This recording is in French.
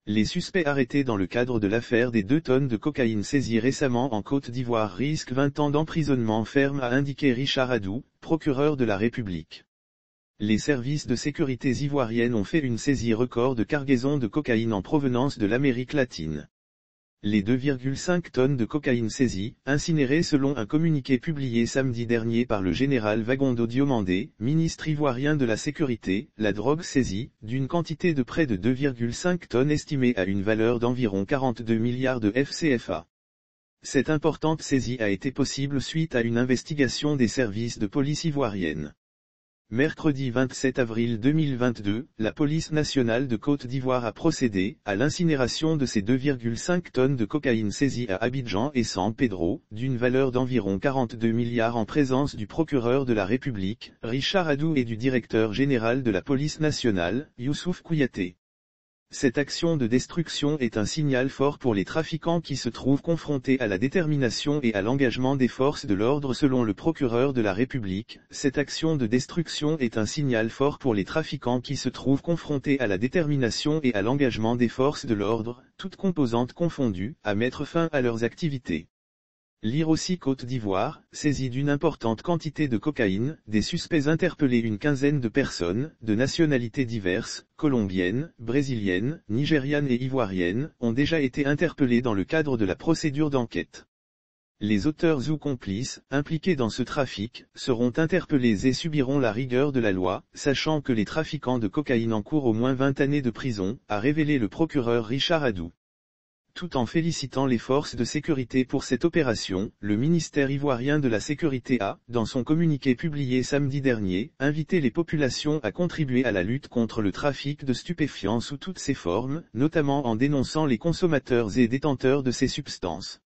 Les suspects arrêtés dans le cadre de l'affaire des 2 tonnes de cocaïne saisies récemment en Côte d'Ivoire risquent 20 ans d'emprisonnement ferme, a indiqué Richard Adou, procureur de la République. Les services de sécurité ivoiriennes ont fait une saisie record de cargaison de cocaïne en provenance de l'Amérique latine. Les 2,5 tonnes de cocaïne saisies, incinérées selon un communiqué publié samedi dernier par le général Wagondo Diomandé, ministre ivoirien de la Sécurité, la drogue saisie, d'une quantité de près de 2,5 tonnes estimée à une valeur d'environ 42 milliards de FCFA. Cette importante saisie a été possible suite à une investigation des services de police ivoirienne. Mercredi 27 avril 2022, la police nationale de Côte d'Ivoire a procédé à l'incinération de ces 2,5 tonnes de cocaïne saisies à Abidjan et San Pedro, d'une valeur d'environ 42 milliards en présence du procureur de la République, Richard Adou, et du directeur général de la police nationale, Youssouf Kouyaté. Cette action de destruction est un signal fort pour les trafiquants qui se trouvent confrontés à la détermination et à l'engagement des forces de l'ordre. Selon le procureur de la République, cette action de destruction est un signal fort pour les trafiquants qui se trouvent confrontés à la détermination et à l'engagement des forces de l'ordre, toutes composantes confondues, à mettre fin à leurs activités. Lire aussi Côte d'Ivoire, saisie d'une importante quantité de cocaïne, des suspects interpellés. Une quinzaine de personnes, de nationalités diverses, colombiennes, brésiliennes, nigérianes et ivoiriennes, ont déjà été interpellées dans le cadre de la procédure d'enquête. Les auteurs ou complices, impliqués dans ce trafic, seront interpellés et subiront la rigueur de la loi, sachant que les trafiquants de cocaïne encourent au moins 20 années de prison, a révélé le procureur Richard Adou. Tout en félicitant les forces de sécurité pour cette opération, le ministère ivoirien de la Sécurité a, dans son communiqué publié samedi dernier, invité les populations à contribuer à la lutte contre le trafic de stupéfiants sous toutes ses formes, notamment en dénonçant les consommateurs et détenteurs de ces substances.